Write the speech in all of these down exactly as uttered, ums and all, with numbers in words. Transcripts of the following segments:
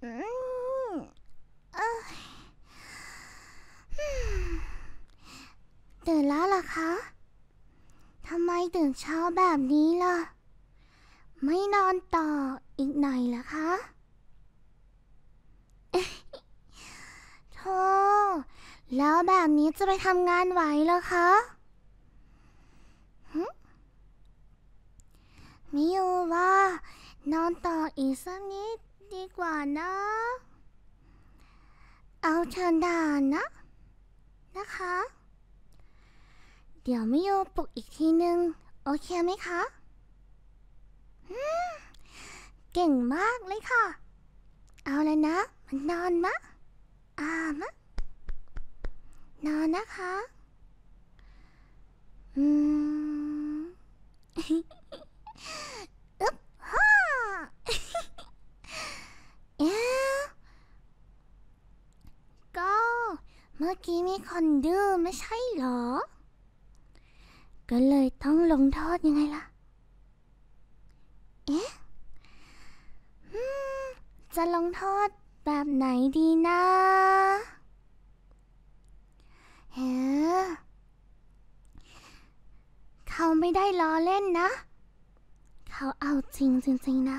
อืมเอ้ยอืมตื่นแล้วล่ะคะทำไมตื่นเช้าแบบนี้ล่ะไม่นอนต่ออีกหน่อยเหรอคะโธ่แล้วแบบนี้จะไปทำงานไหวเหรอคะหึมิยูว่านอนต่ออีกสักนิดดีกว่านะเอาเชิญด่านนะนะคะเดี๋ยวมิยูปลุกอีกทีนึงโอเคไหมคะอืมเก่งมากเลยค่ะเอาแล้วนะมันนอนมะอ่ามะนอนนะคะอืมอึ๊บฮ่าเอ๊ะก็เมื่อกี้มีคนดื้อไม่ใช่เหรอก็เลยต้องลงโทษยังไงล่ะเอ๊ะอืมจะลงโทษแบบไหนดีนะเฮ้เขาไม่ได้ล้อเล่นนะเขาเอาจริงจริงๆนะ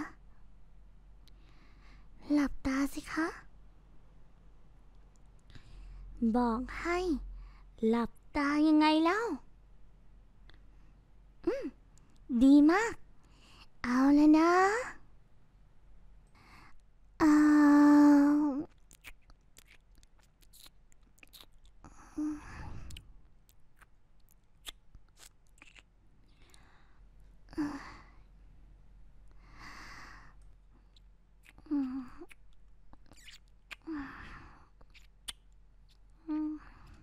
หลับตาสิคะบอกให้หลับตายังไงแล้วอืมดีมากเอาแล้วนะเอาอืมอืม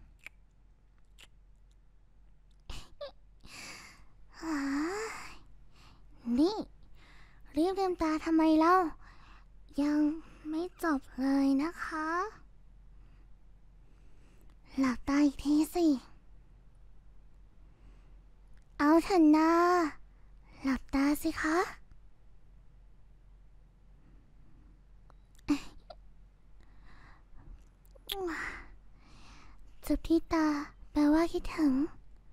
อ่านี่รีบลืมตาทำไมเล่ายังไม่จบเลยนะคะหลับตาอีกทีสิเอาเถอะนะหลับตาสิคะจุบที่ตาแปลว่าคิดถึง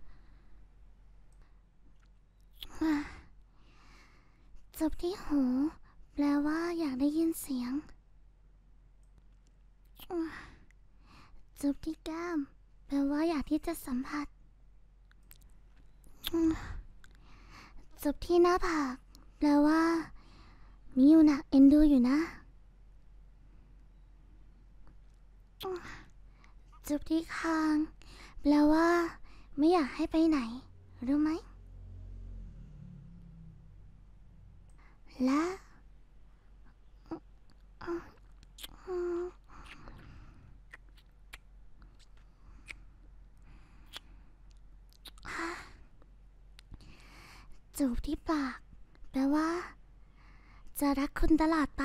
จุบที่หูแปลว่าอยากได้ยินเสียงจุบที่แก้มแปลว่าอยากที่จะสัมผัสจุบที่หน้าผากแปลว่ามิยูนะเอ็นดูอยู่นะจุบที่คางแปลว่าไม่อยากให้ไปไหนรู้ไหมและจูบที่ปากแปลว่าจะรักคุณตลอดไป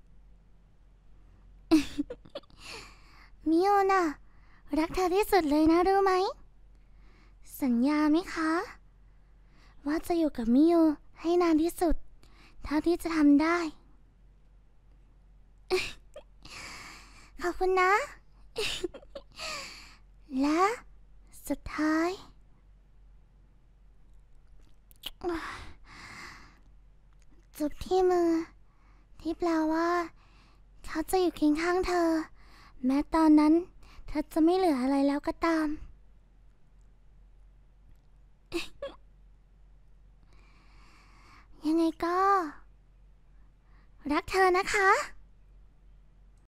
มิโอน่ะรักเธอที่สุดเลยนะรู้ไหมสัญญาไหมคะว่าจะอยู่กับมิโอให้นานที่สุดเท่าที่จะทำได้ขอบคุณนะและสุดท้ายจูบที่มือที่แปลว่าเขาจะอยู่เคียงข้างเธอแม้ตอนนั้นเธอจะไม่เหลืออะไรแล้วก็ตามยังไงก็รักเธอนะคะ